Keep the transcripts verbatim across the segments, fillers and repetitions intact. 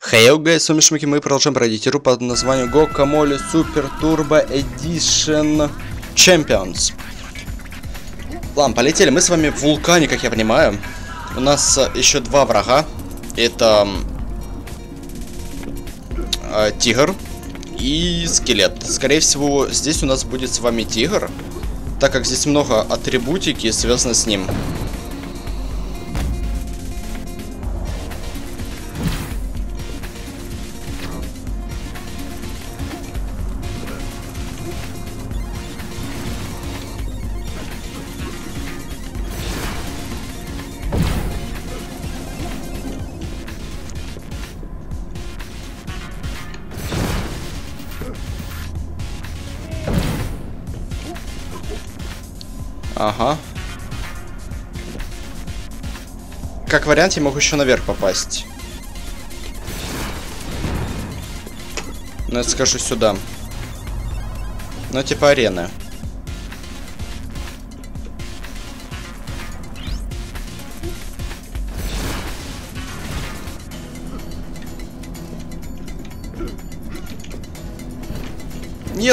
Хей, гайс, с вами Шмики, мы продолжаем пройти игру под названием Guacamole Super Turbo Edition Champions. Ладно, полетели. Мы с вами в вулкане, как я понимаю. У нас а, еще два врага. Это а, тигр и скелет. Скорее всего, здесь у нас будет с вами тигр, так как здесь много атрибутики, связано с ним. Ага. Как вариант, я могу еще наверх попасть. Но я скажу сюда. Ну, типа арены. Нет!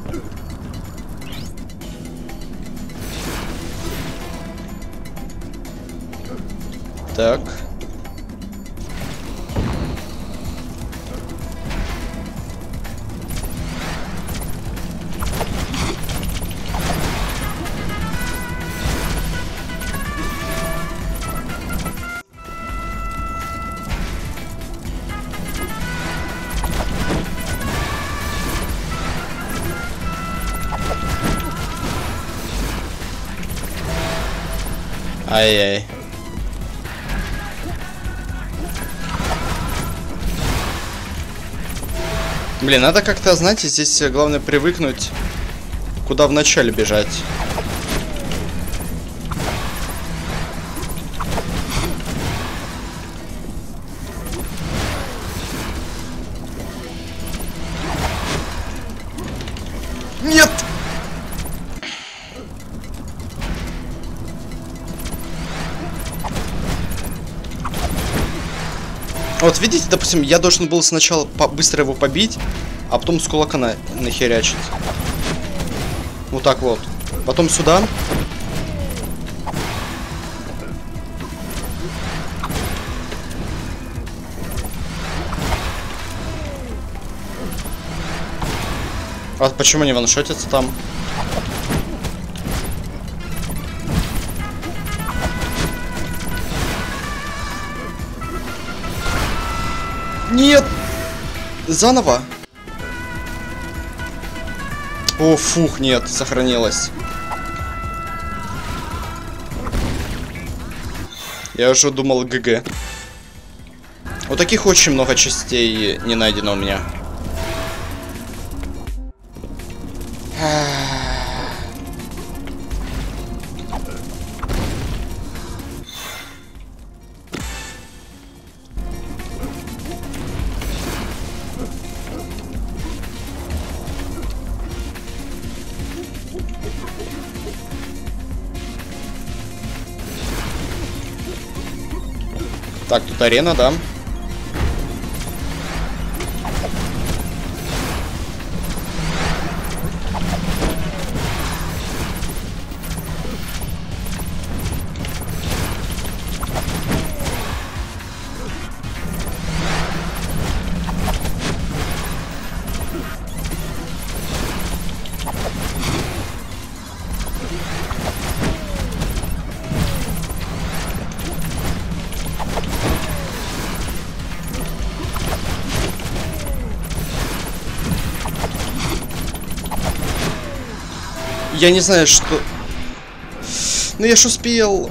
Так. Ай-яй. Блин, надо как-то, знаете, здесь главное привыкнуть, куда вначале бежать. Нет! Вот видите, допустим, я должен был сначала быстро его побить, а потом с кулака на нахерячить. Вот так вот. Потом сюда. А почему не ваншотится там? Нет! Заново? О, фух, нет, сохранилось. Я уже думал ГГ. Вот таких очень много частей не найдено у меня. Так, тут арена, да? Я не знаю, что... Ну я ж успел.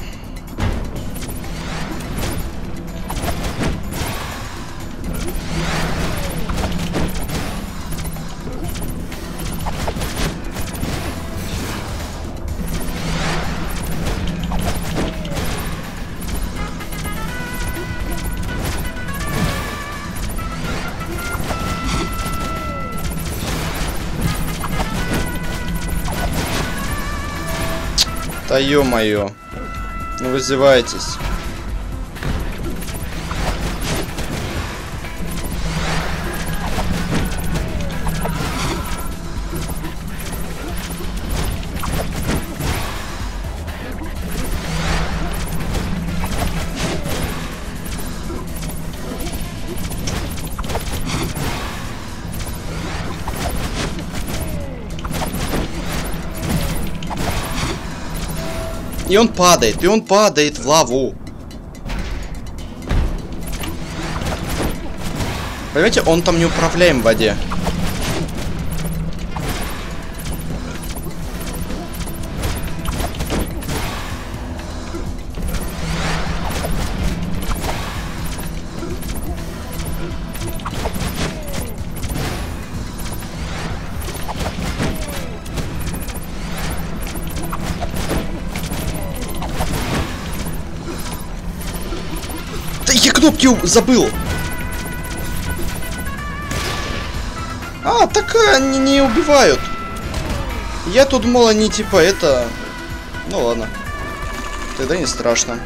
Да ё-моё. Ну вы издеваетесь. И он падает, и он падает в лаву. Понимаете, он там неуправляем в воде. Да я кнопки забыл! А, так они не убивают. Я тут думал, они типа это... Ну ладно. Тогда не страшно.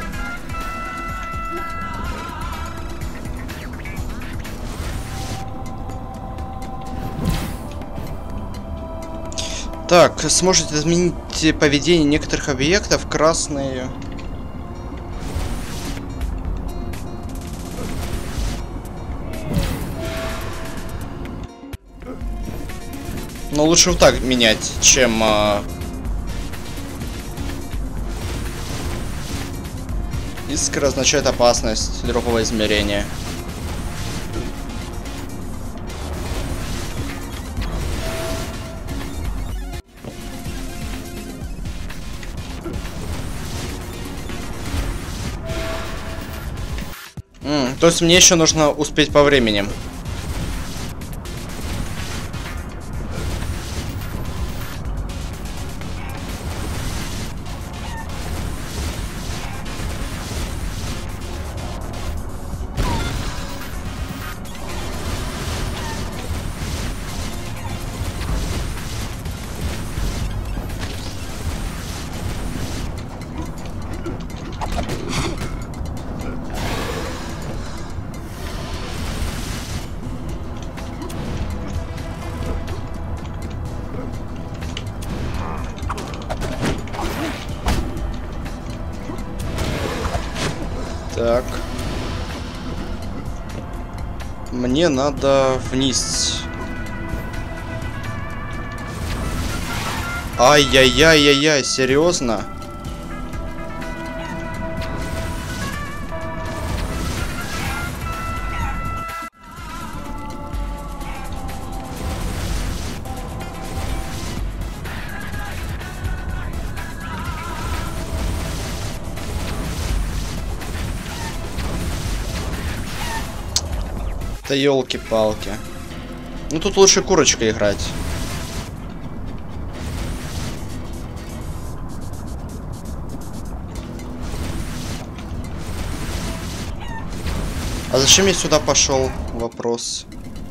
Так, сможете изменить поведение некоторых объектов. Красные... Но лучше вот так менять, чем... А... Искра означает опасность другого измерения. М, то есть мне еще нужно успеть по времени. Так. Мне надо вниз. Ай-яй-яй-яй-яй, серьезно? Да елки-палки. Ну тут лучше курочкой играть. А зачем я сюда пошел? Вопрос.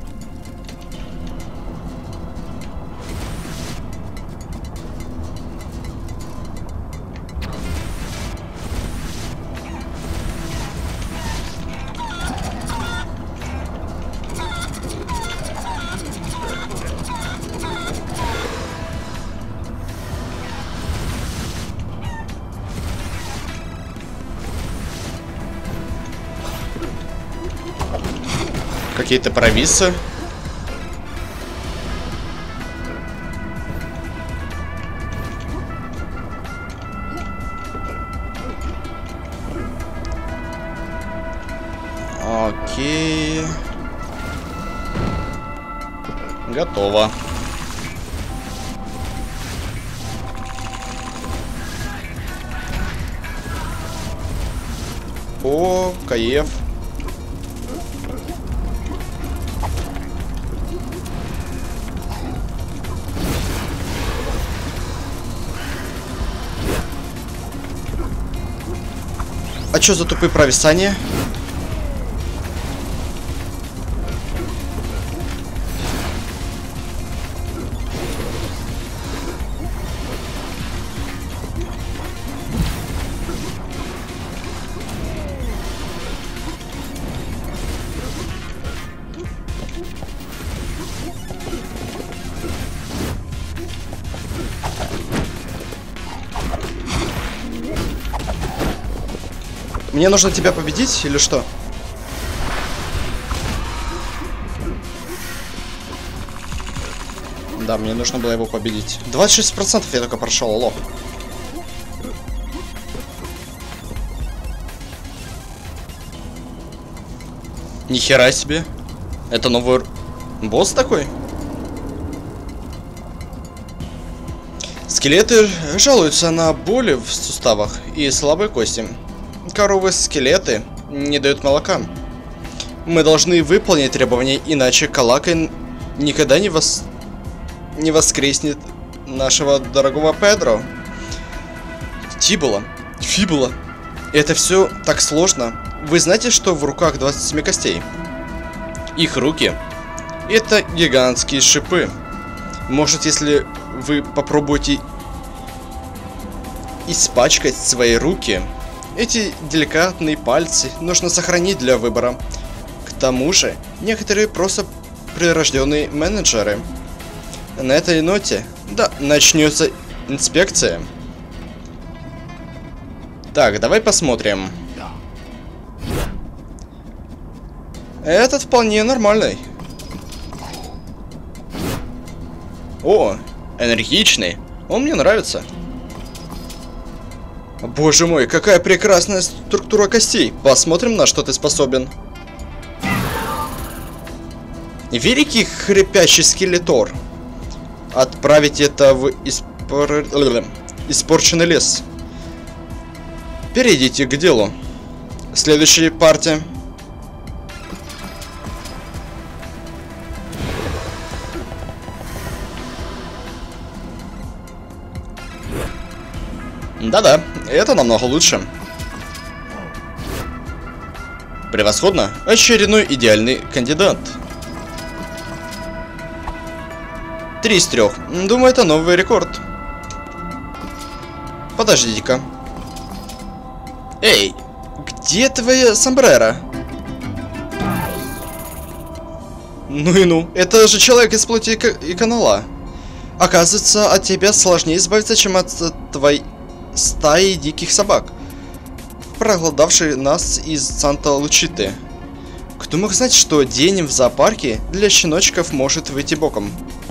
Какие-то провисы. Окей. Готово. О, кайф. А чё за тупые провисания? Мне нужно тебя победить или что? Да, мне нужно было его победить. двадцать шесть процентов я только прошел, алло. Нихера себе. Это новый босс такой? Скелеты жалуются на боли в суставах и слабые кости. Коровы-скелеты не дают молока. Мы должны выполнить требования, иначе Калака никогда не, вос... не воскреснет нашего дорогого Педро. Тибула, Фибула. Это все так сложно. Вы знаете, что в руках двадцать семь костей? Их руки — это гигантские шипы. Может, если вы попробуете испачкать свои руки, эти деликатные пальцы нужно сохранить для выбора. К тому же, некоторые просто прирожденные менеджеры. На этой ноте, да, начнется инспекция. Так, давай посмотрим. Этот вполне нормальный. О, энергичный. Он мне нравится. Боже мой, какая прекрасная структура костей. Посмотрим, на что ты способен. Великий хрипящий скелетор. Отправить это в испор... испорченный лес. Перейдите к делу. Следующая партия. Да-да, это намного лучше. Превосходно. Очередной идеальный кандидат. Три из трех. Думаю, это новый рекорд. Подождите-ка. Эй, где твоя сомбреро? Ну и ну, это же человек из плоти и канала. Оказывается, от тебя сложнее избавиться, чем от твоей стаи диких собак, проголодавшие нас из Санта-Лучиты. Кто мог знать, что день в зоопарке для щеночков может выйти боком?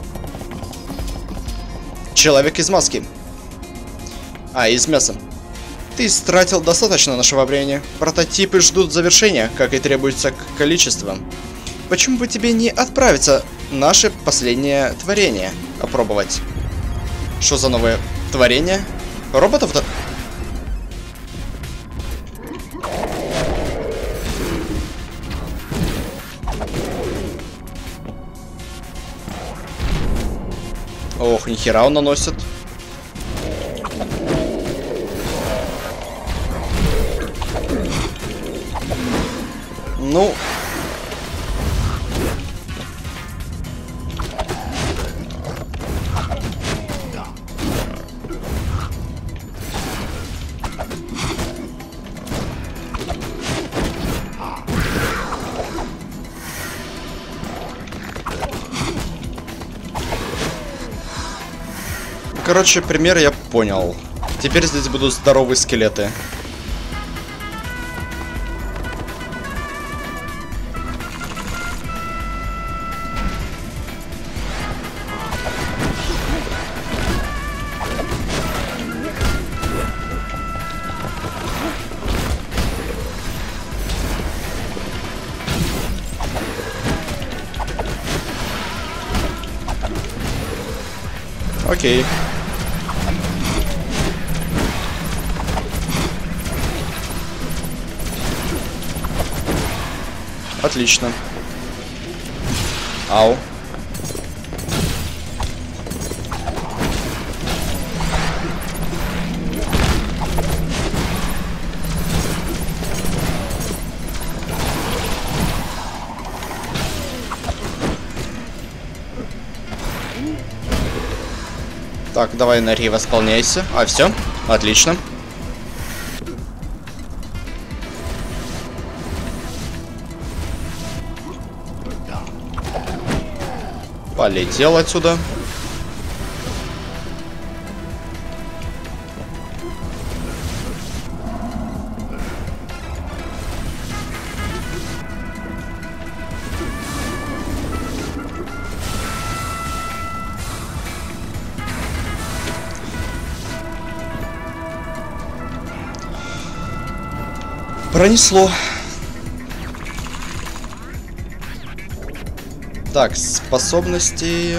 Человек из маски. А, из мяса. Ты истратил достаточно нашего времени. Прототипы ждут завершения, как и требуется количество. Почему бы тебе не отправиться наше последнее творение опробовать? Что за новое творение? Роботов-то? Ох, нихера он наносит. Ну... Короче, пример я понял. Теперь здесь будут здоровые скелеты. Окей. Отлично. Ау. Так, давай, энергия, восполняйся. А, все, отлично. Полетел отсюда. Пронесло. Так, способности.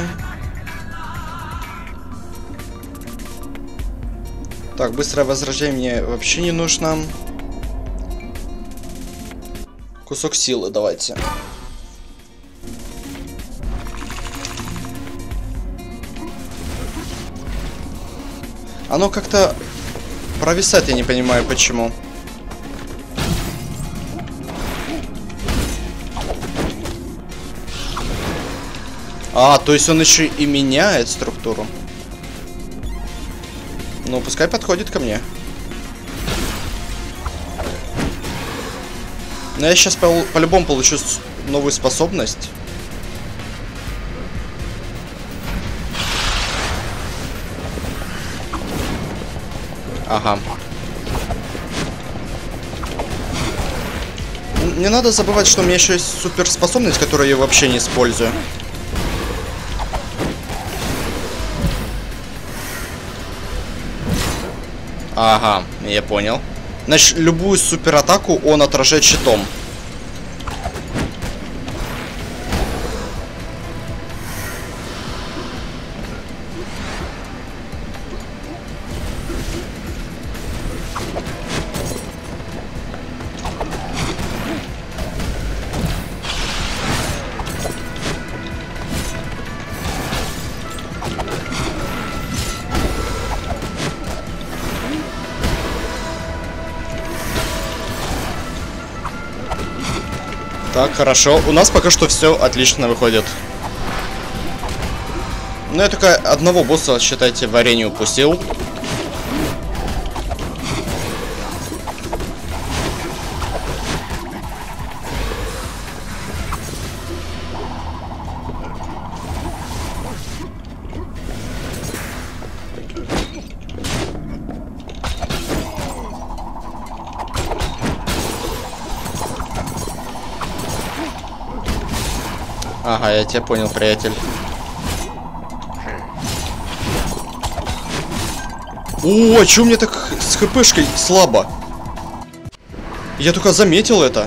Так, быстрое возрождение мне вообще не нужно. Кусок силы давайте. Оно как-то провисает, я не понимаю почему. А, то есть он еще и меняет структуру. Ну, пускай подходит ко мне. Но я сейчас по-любому получу новую способность. Ага. Не надо забывать, что у меня еще есть суперспособность, которую я вообще не использую. Ага, я понял. Значит, любую суператаку он отражает щитом. Так, хорошо. У нас пока что все отлично выходит. Ну, я только одного босса, считайте, в арене упустил. Ага, я тебя понял, приятель. О, а чё мне так с хпшкой слабо? Я только заметил это.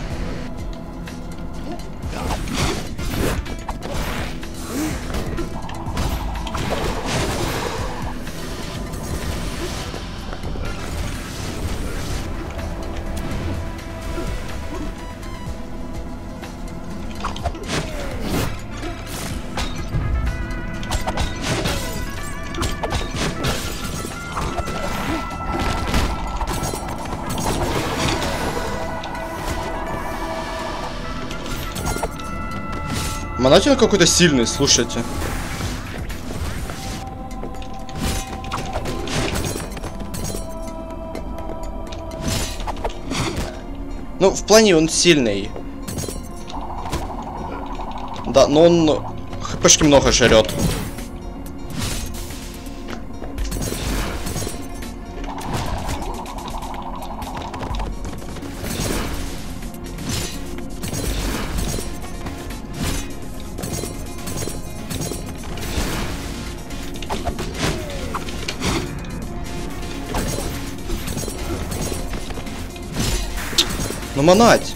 Монатин какой-то сильный, слушайте. Ну, в плане он сильный. Да, но он хпшки много жрет. Ну, манать.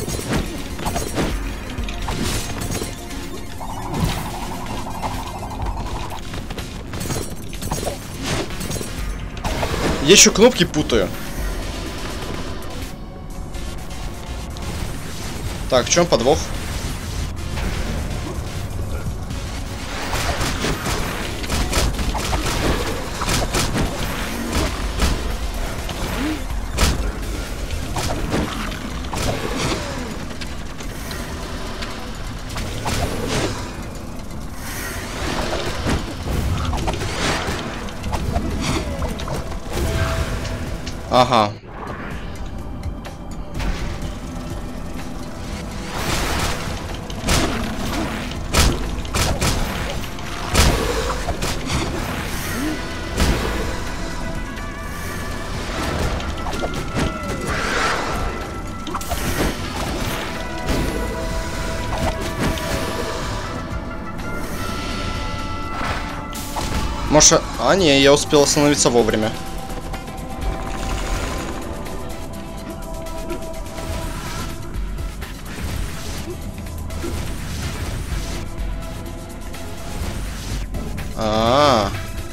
Я еще кнопки путаю. Так, в чем подвох? Ага. Может... А, не, я успел остановиться вовремя. А, -а,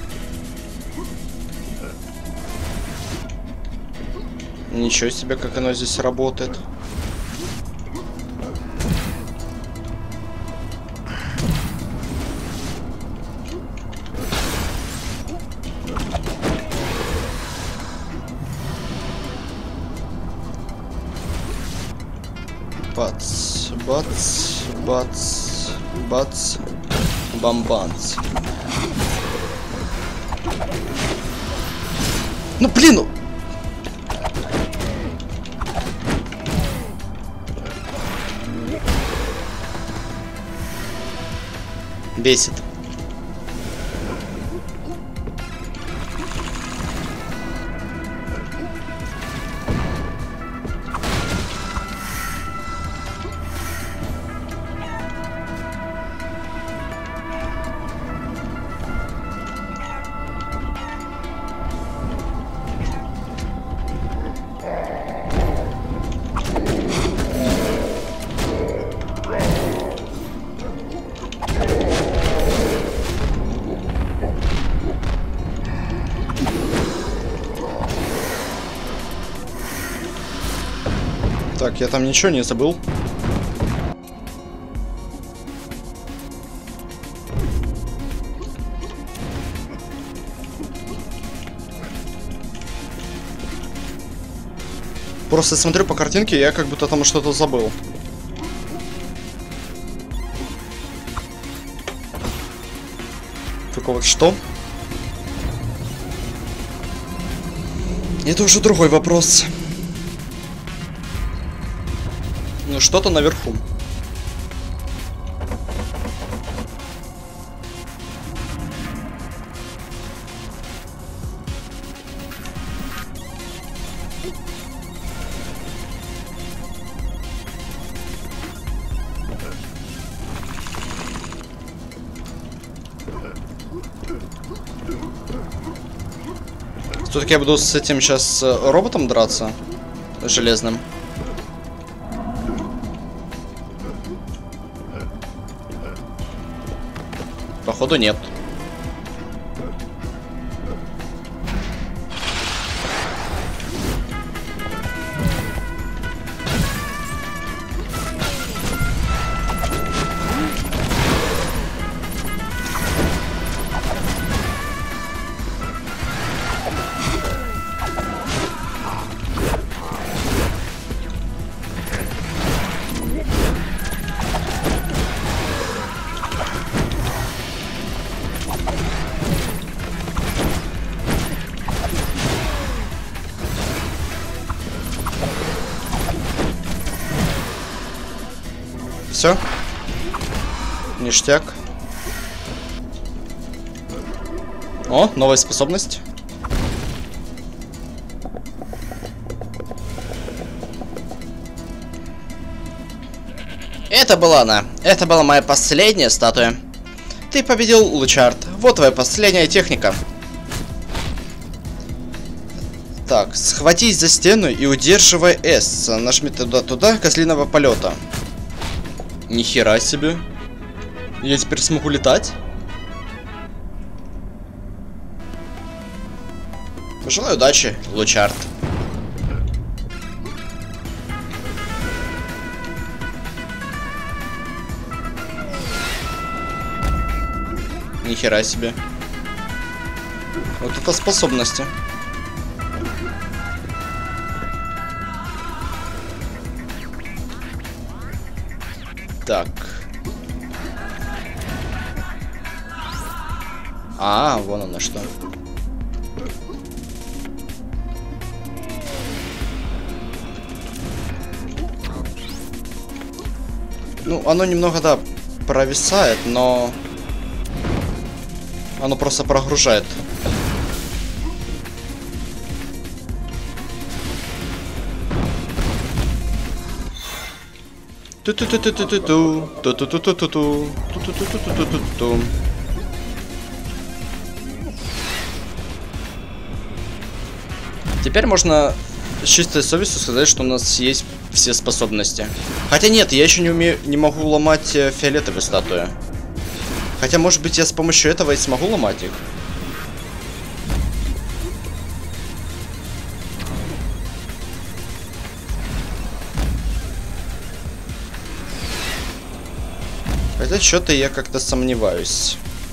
а. Ничего себе, как оно здесь работает. Бац, бац, бац, бац, бамбанц. Ну блин! Ну... Бесит. Так, я там ничего не забыл. Просто смотрю по картинке, я как будто там что-то забыл. Только вот что? Это уже другой вопрос. Ну что-то наверху. Все-таки я буду с этим сейчас роботом драться железным. Походу нет. Все. Ништяк. О, новая способность. Это была она. Это была моя последняя статуя. Ты победил, Лучард. Вот твоя последняя техника. Так, схватись за стену и удерживай S. Нажми туда-туда козлиного полета. Нихера себе. Я теперь смогу летать? Пожелаю удачи, Лучард. Нихера себе. Вот это способности. Так. А, вон оно что. Ну, оно немного, да, провисает, но... Оно просто прогружает. Ту-ту-ту-ту-ту-ту, ту-ту-ту-ту-ту, ту-ту-ту-ту-ту-ту. Теперь можно с чистой совестью сказать, что у нас есть все способности. Хотя нет, я еще не умею, не могу ломать фиолетовые статуи. Хотя, может быть, я с помощью этого и смогу ломать их. Хотя что-то я как-то сомневаюсь.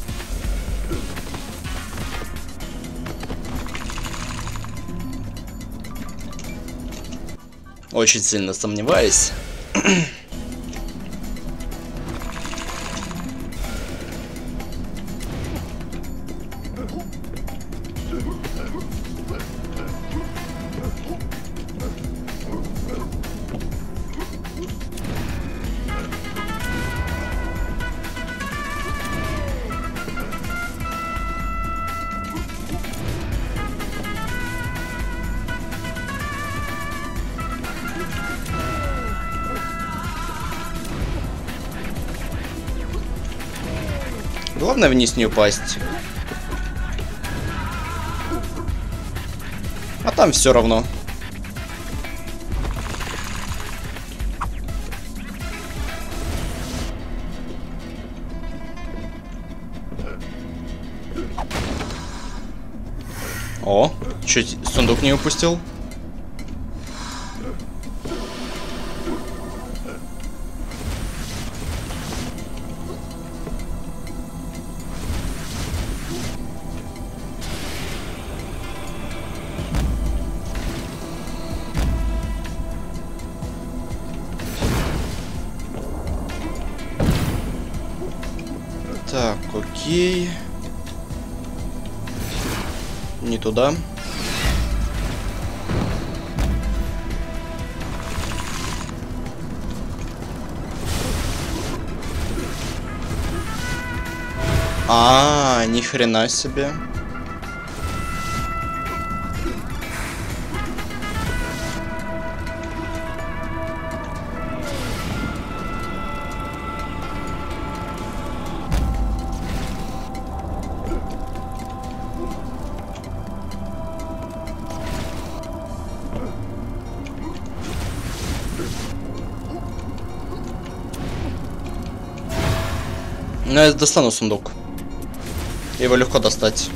Очень сильно сомневаюсь. Главное вниз не упасть. А там все равно. О, чуть сундук не упустил. Так, окей. Не туда. А, ни хрена себе. Ну, я достану сундук. Его легко достать.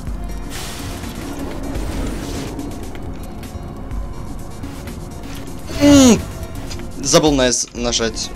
М-м-м. Забыл на S нажать.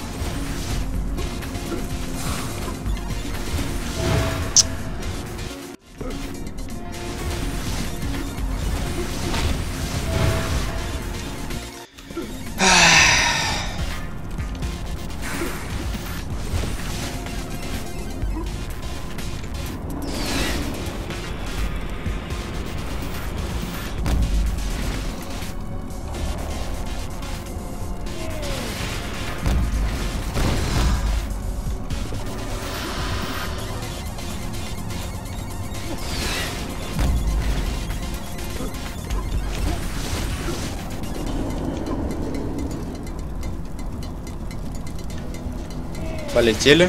Полетели.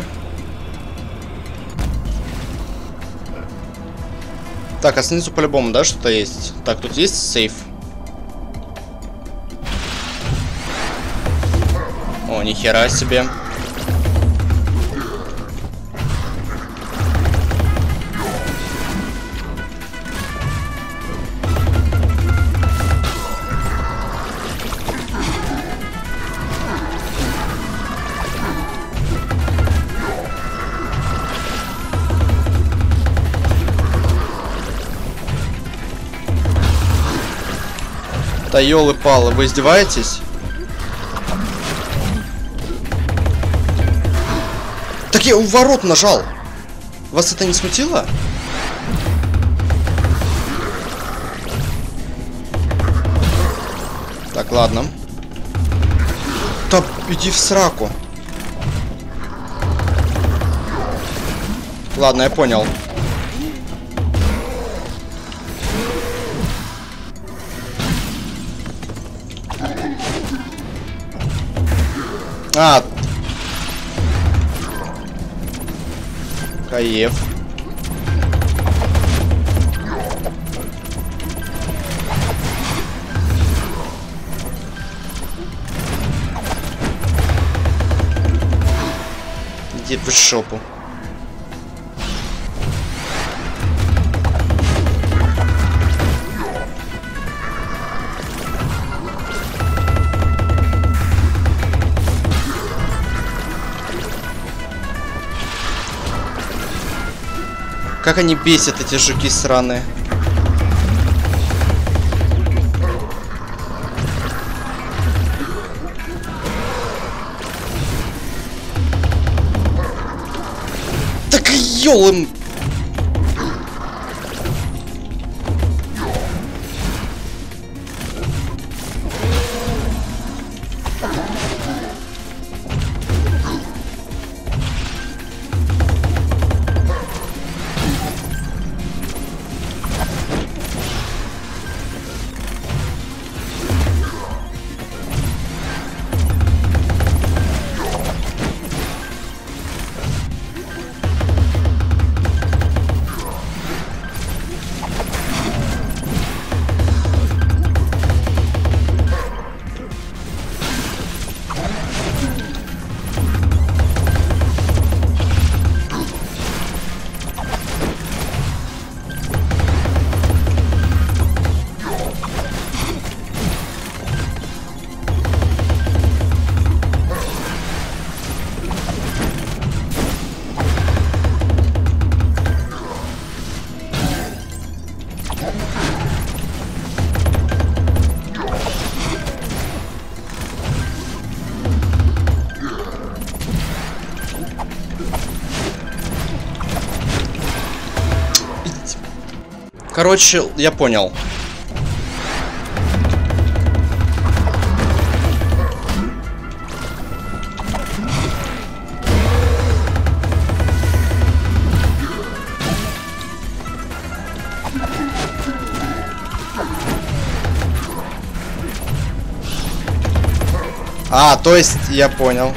Так, а снизу по-любому, да, что-то есть? Так, тут есть сейф? О, нихера себе. Да ёлы-палы, вы издеваетесь? Так я у ворот нажал. Вас это не смутило? Так, ладно. Да иди в сраку. Ладно, я понял. А. Каев. Иди в жопу. Как они бесят, эти жуки сраные. Так ёлым! Короче, я понял. А, то есть я понял.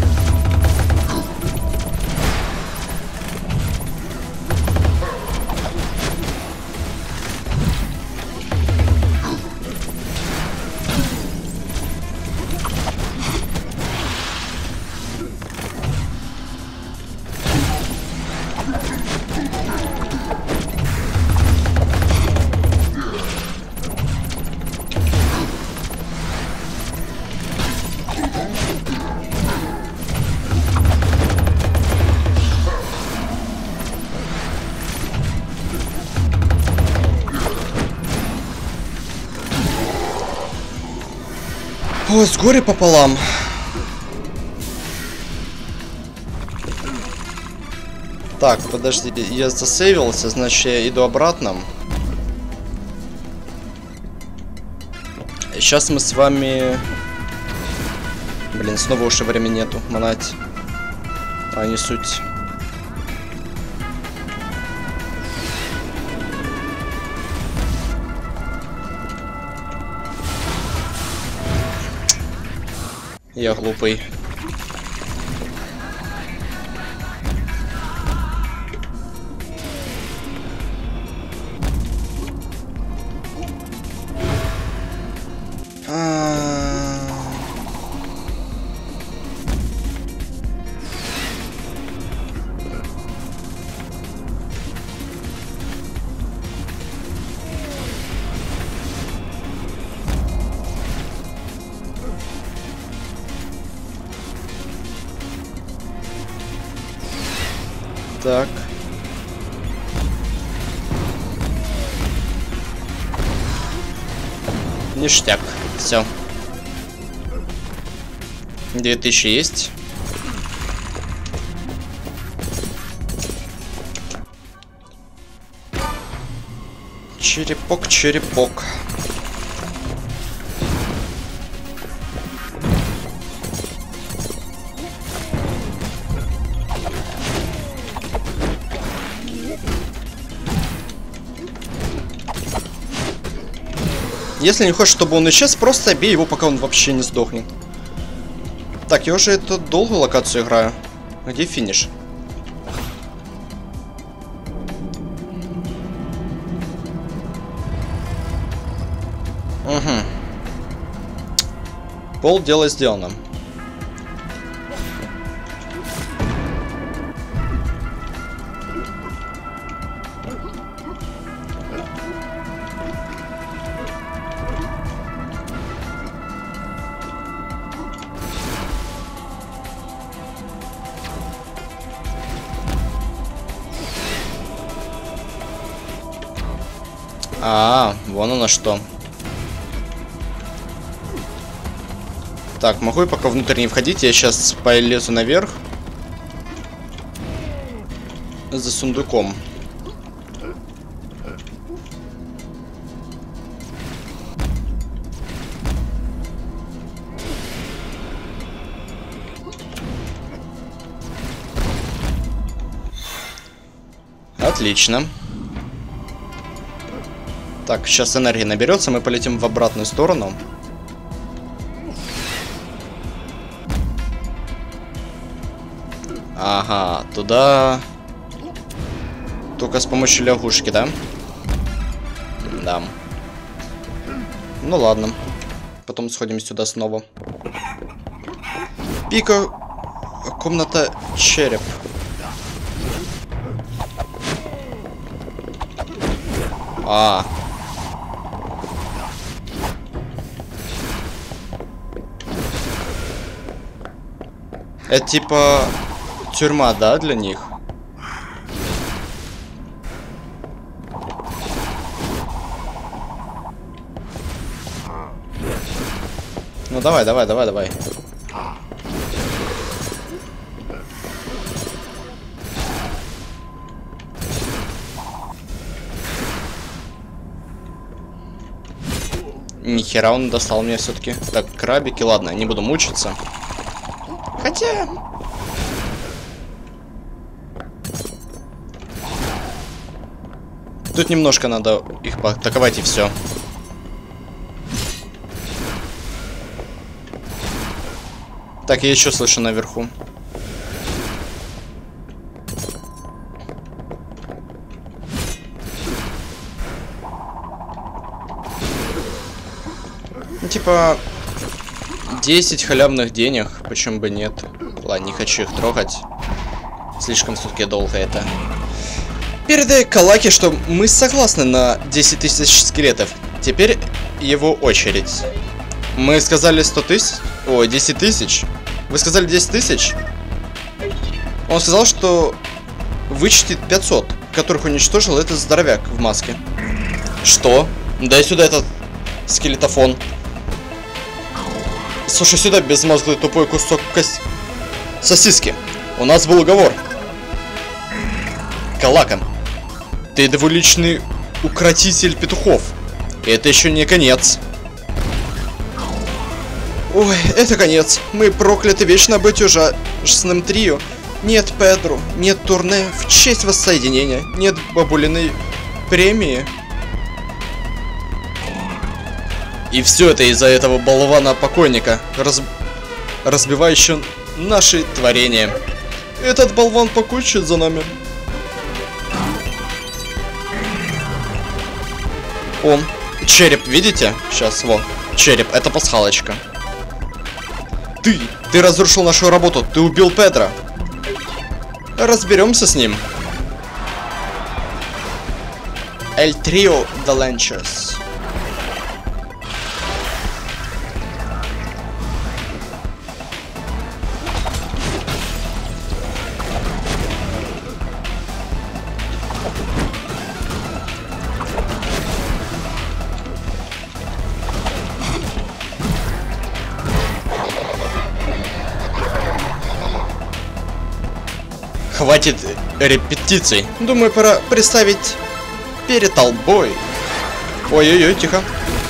О, с горя пополам. Так, подожди, я засейвился, значит я иду обратно. Сейчас мы с вами... Блин, снова уже времени нету, манать. А, не суть. Я глупый. Так. Ништяк. Все. Две тысячи есть. Черепок, черепок. Если не хочешь, чтобы он исчез, просто бей его, пока он вообще не сдохнет. Так, я уже эту долгую локацию играю. Где финиш? Угу. Пол дело сделано. А, вон оно что. Так, могу я пока внутрь не входить? Я сейчас полезу наверх. За сундуком. Отлично. Так, сейчас энергия наберется, мы полетим в обратную сторону. Ага, туда... Только с помощью лягушки, да? Да. Ну ладно. Потом сходим сюда снова. Пика... Комната череп. А. Это типа тюрьма, да, для них? Ну давай, давай, давай, давай. Нихера он достал меня все-таки. Так, крабики, ладно, не буду мучиться. Хотя... Тут немножко надо их поатаковать и все. Так, я еще слышу наверху. Ну, типа... десять халявных денег, почему бы нет. Ладно, не хочу их трогать. Слишком все-таки долго это. Передай Калаке, что мы согласны на десять тысяч скелетов. Теперь его очередь. Мы сказали сто тысяч? О, десять тысяч? Вы сказали десять тысяч? Он сказал, что вычтет пятьсот, которых уничтожил этот здоровяк в маске. Что? Дай сюда этот скелетофон. Слушай сюда, безмозглый тупой кусок кость... сосиски. У нас был уговор. Калака, ты двуличный укротитель петухов. И это еще не конец. Ой, это конец. Мы прокляты вечно быть ужасным трио. Нет Педро, нет турне в честь воссоединения, нет бабулиной премии. И все это из-за этого болвана-покойника, раз... разбивающего наши творения. Этот болван покончит за нами. О, череп, видите? Сейчас, вот, череп, это пасхалочка. Ты, ты разрушил нашу работу, ты убил Педро. Разберемся с ним. El Trio de Lanchas. Хватит репетиций. Думаю, пора представить перед толпой. Ой-ой-ой, тихо.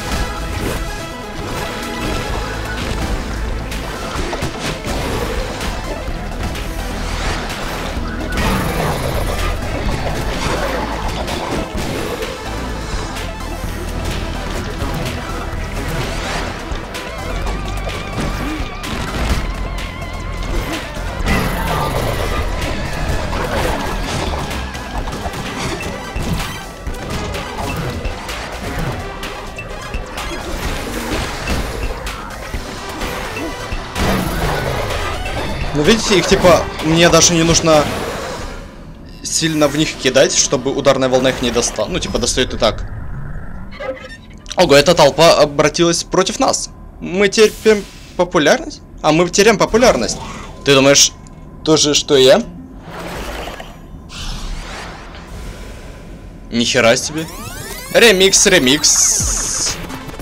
Ну, видите, их типа, мне даже не нужно сильно в них кидать, чтобы ударная волна их не достала. Ну, типа, достает и так. Ого, эта толпа обратилась против нас. Мы терпим популярность? А, мы теряем популярность. Ты думаешь, то же, что и я? Нихера себе. Ремикс, ремикс.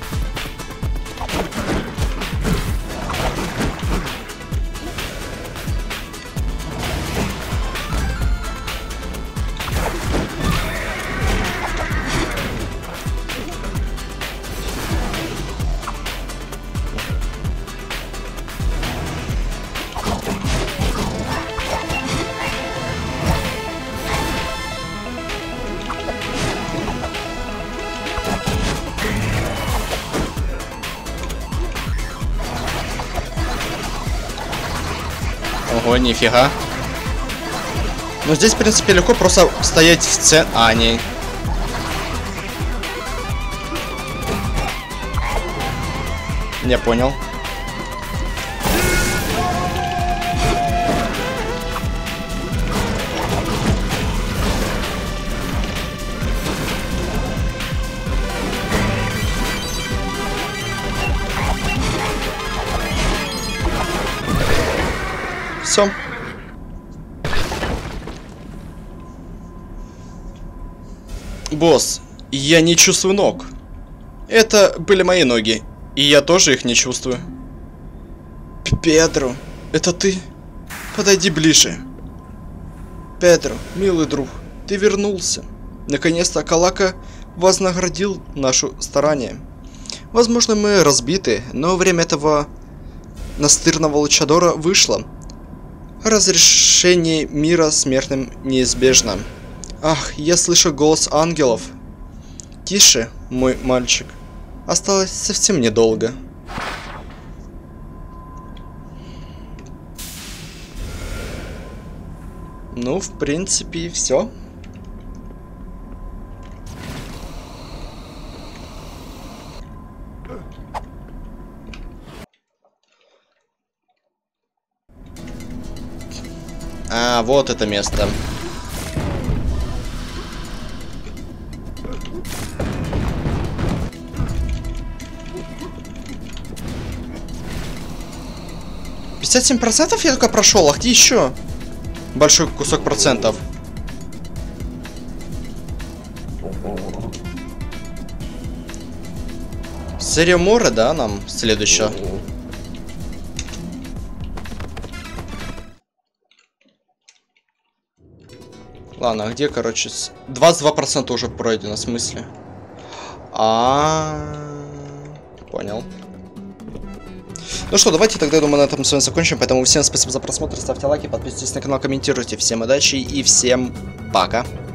Ого, нифига. Ну здесь, в принципе, легко просто стоять в цен... А, не. Не понял. Все. Босс, я не чувствую ног. Это были мои ноги, и я тоже их не чувствую. Педро, это ты? Подойди ближе. Педро, милый друг, ты вернулся. Наконец-то Калака вознаградил нашу старание. Возможно, мы разбиты, но время этого настырного лучадора вышло. Разрешение мира смертным неизбежно. Ах, я слышу голос ангелов. Тише, мой мальчик. Осталось совсем недолго. Ну, в принципе, и все. А, вот это место. пятьдесят семь процентов я только прошел, а где еще большой кусок процентов? Серия Мора, да, нам следующая. Ладно, а где, короче, двадцать два процента уже пройдено, в смысле? А, -а, -а понял. Ну что, давайте тогда, я думаю, на этом с вами закончим. Поэтому всем спасибо за просмотр, ставьте лайки, подписывайтесь на канал, комментируйте. Всем удачи и всем пока.